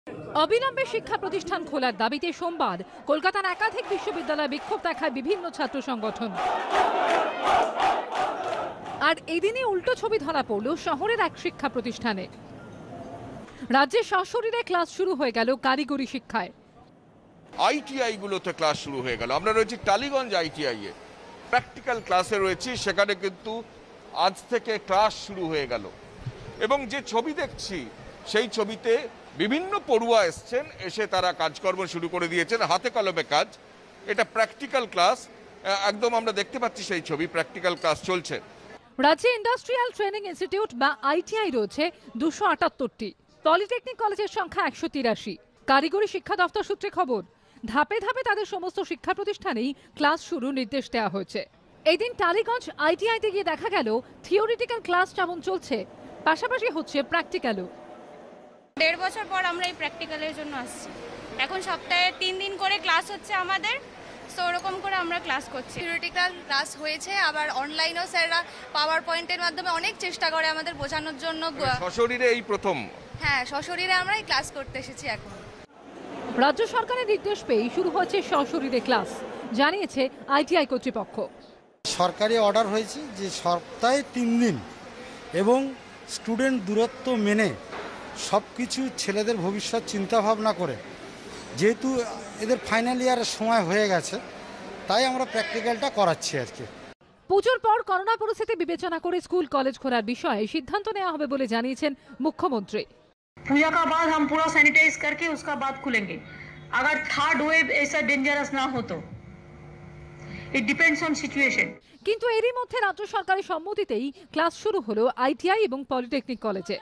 অবিলম্বে শিক্ষা প্রতিষ্ঠান খোলার দাবিতে সোমবার কলকাতার একাধিক বিশ্ববিদ্যালয়ে বিক্ষোভ দেখায় বিভিন্ন ছাত্র সংগঠন। আর এদিনই উল্টো ছবি ধরা পড়ল শহরের এক শিক্ষা প্রতিষ্ঠানে। রাজ্যে সশরীরে ক্লাস শুরু হয়ে গেল কারিগরি শিক্ষায়। আইটিআই গুলোতে ক্লাস শুরু হয়ে গেল। আমরা রয়েছি টালিগঞ্জ আইটিআই এ, প্র্যাকটিক্যাল ক্লাসে রয়েছি। সেখানে কিন্তু আজ থেকে ক্লাস শুরু হয়ে গেল এবং যে ছবি দেখছি সেই ছবিতে বিভিন্ন পড়ুয়া এসছেন, এসে তারা কাজকর্ম শুরু করে দিয়েছেন, হাতে কলমে কাজ। এটা প্র্যাকটিক্যাল ক্লাস, একদম আমরা দেখতে পাচ্ছি সেই ছবি, প্র্যাকটিক্যাল ক্লাস চলছে। রাজ্যে ইন্ডাস্ট্রিয়াল ট্রেনিং ইনস্টিটিউট বা আইটিআই রয়েছে 278টি, পলিটেকনিক কলেজের সংখ্যা 183। কারিগরি শিক্ষা দপ্তর সূত্রে খবর, ধাপে ধাপে তাদের সমস্ত শিক্ষা প্রতিষ্ঠানেই ক্লাস শুরুর নির্দেশ দেওয়া হয়েছে। এদিন টালিগঞ্জ আইটিআইতে গিয়ে দেখা গেল থিওরিটিক্যাল ক্লাস যেমন চলছে, পাশাপাশি হচ্ছে প্র্যাকটিক্যালও। 1.5 বছর পর আমরা এই প্র্যাকটিক্যালের জন্য আসছি। এখন সপ্তাহে 3 দিন করে ক্লাস হচ্ছে আমাদের, সো ওরকম করে আমরা ক্লাস করছি। থিওরিটিক্যাল ক্লাস হয়েছে, আবার অনলাইনেও স্যাররা পাওয়ার পয়েন্টের মাধ্যমে অনেক চেষ্টা করে আমাদের বোঝানোর জন্য। সশরীরে এই প্রথম? হ্যাঁ, সশরীরে আমরা এই ক্লাস করতে এসেছি এখন। রাজ্য সরকারের নির্দেশ পেয়ে শুরু হয়েছে সশরীরে ক্লাস, জানিয়েছে আইটিআই কর্তৃপক্ষ। সরকারি অর্ডার হয়েছে যে সপ্তাহে 3 দিন এবং স্টুডেন্ট দূরত্ব মেনে সব কিছু ছেলেদের ভবিষ্যৎ চিন্তা ভাবনা করে, যেহেতু এদের ফাইনাল ইয়ারের সময় হয়ে গেছে, তাই আমরা প্র্যাকটিক্যালটা করাচ্ছি আর কি। পুজোর পর করোনা পরিস্থিতি বিবেচনা করে স্কুল কলেজ খোলার বিষয়ে সিদ্ধান্ত নেওয়া হবে বলে জানিয়েছেন মুখ্যমন্ত্রী। पूजा का बाद हम पूरा सैनिटाइज करके उसका बाद खुलेंगे। अगर थर्ड वेव ऐसा डेंजरस ना हो तो इट डिपेंड्स ऑन सिचुएशन। কিন্তু এরই মধ্যে রাজ্য সরকারের সম্মতিতেই ক্লাস শুরু হলো আইটিআই এবং পলিটেকনিক কলেজে।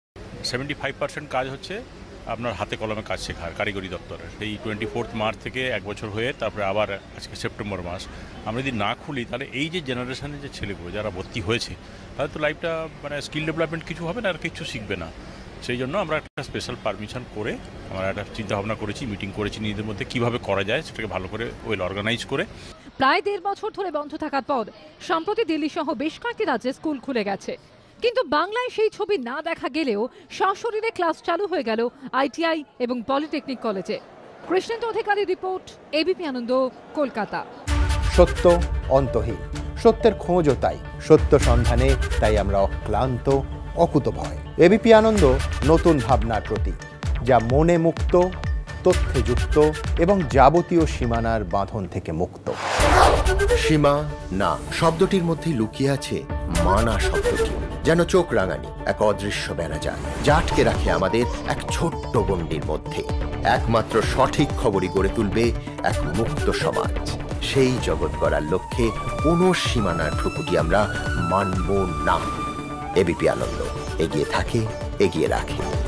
75% কাজ হচ্ছে আপনার হাতে কলমে কাজ শেখার কারিগরি দপ্তরের। এই 24 মার্চ থেকে 1 বছর হয়ে তারপরে আবার আজকে সেপ্টেম্বর মাস। আমরা যদি না খুলি তাহলে এই যে জেনারেশনের যে ছেলেগুলো যারা ভর্তি হয়েছে তাদের তো লাইফটা মানে স্কিল ডেভেলপমেন্ট কিছু হবে না, আর কিছু শিখবে না। সেই জন্য আমরা একটা স্পেশাল পারমিশন করে আমরা একটা চিন্তাভাবনা করেছি, মিটিং করেছি নিজেদের মধ্যে কীভাবে করা যায় সেটাকে ভালো করে ওয়েল অর্গানাইজ করে। প্রায় 1.5 বছর ধরে বন্ধ থাকার পর সম্প্রতি দিল্লি সহ বেশ কয়েকটি রাজ্যে স্কুল খুলে গেছে, কিন্তু বাংলায় সেই ছবি না দেখা গেলেও সশরীরে ক্লাস চালু হয়ে গেল আইটিআই এবং পলিটেকনিক কলেজে। Krishnendu Adhikari report, ABP Ananda, Kolkata. সত্য অন্তহীন, সত্যের খোঁজও তাই, সত্য সন্ধানে তাই আমরা অক্লান্ত অকুতভয়। এবিপি আনন্দ নতুন ভাবনার প্রতীক, যা মনে মুক্ত, তথ্যে যুক্ত এবং যাবতীয় সীমানার বাঁধন থেকে মুক্ত। সীমা না শব্দটির মধ্যে লুকিয়ে আছে মানা শব্দটি, যেন চোখ রাঙানি এক অদৃশ্য বেড়াজাল, যা আটকে রাখে আমাদের এক ছোট্ট গণ্ডির মধ্যে। একমাত্র সঠিক খবরই গড়ে তুলবে এক মুক্ত সমাজ। সেই জগৎ গড়ার লক্ষ্যে কোনো সীমানার ঠুকুটি আমরা মানব না। এবিপি আনন্দ এগিয়ে থাকে, এগিয়ে রাখে।